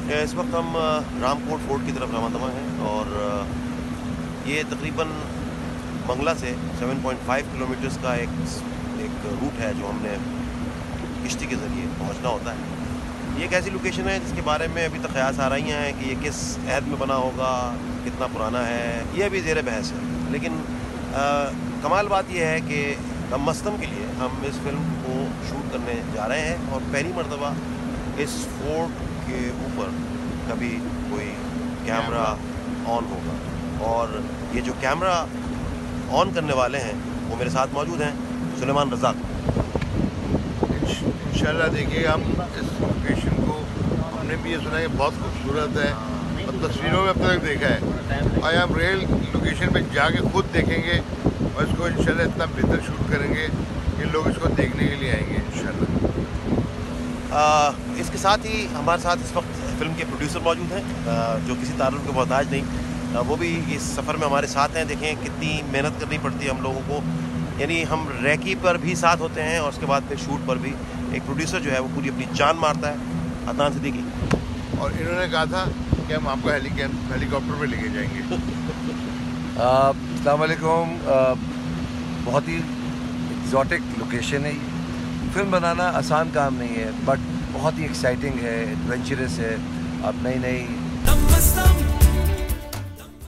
इस वक्त हम रामकोट फोर्ट की तरफ रवाना हैं और ये तकरीबन मंगला से 7.5 किलोमीटर्स का एक रूट है जो हमने किश्ती के ज़रिए पहुंचना होता है। ये एक ऐसी लोकेशन है जिसके बारे में अभी तक ख्यास आ रही हैं कि ये किस अहद में बना होगा, कितना पुराना है, ये अभी ज़ेर बहस है। लेकिन कमाल बात यह है कि मस्तम के लिए हम इस फिल्म को शूट करने जा रहे हैं और पहली मरतबा इस फोर्ट के ऊपर कभी कोई कैमरा ऑन होगा। और ये जो कैमरा ऑन करने वाले हैं वो मेरे साथ मौजूद हैं, सुलेमान रज़ाक। इंशाल्लाह देखिए, हम इस लोकेशन को हमने भी ये सुना है बहुत खूबसूरत है और तस्वीरों में अब तक देखा है। और हम रियल लोकेशन पे जाके खुद देखेंगे और इसको इंशाल्लाह इतना बेहतर शूट करेंगे कि लोग इसको देखने के लिए आएंगे इंशाल्लाह। इसके साथ ही हमारे साथ इस वक्त फिल्म के प्रोड्यूसर मौजूद हैं जो किसी तारुफ के मोहताज नहीं, वो भी इस सफ़र में हमारे साथ हैं। देखें कितनी मेहनत करनी पड़ती है हम लोगों को, यानी हम रैकी पर भी साथ होते हैं और उसके बाद फिर शूट पर भी एक प्रोड्यूसर जो है वो पूरी अपनी जान मारता है, अदनान सिद्दीकी। और इन्होंने कहा था कि हम आपको हेलीकॉप्टर पे लेके जाएंगे। अस्सलाम वालेकुम। बहुत ही एक्जॉटिक लोकेशन है। फिल्म बनाना आसान काम नहीं है, बट बहुत ही एक्साइटिंग है, एडवेंचरस है। अब नई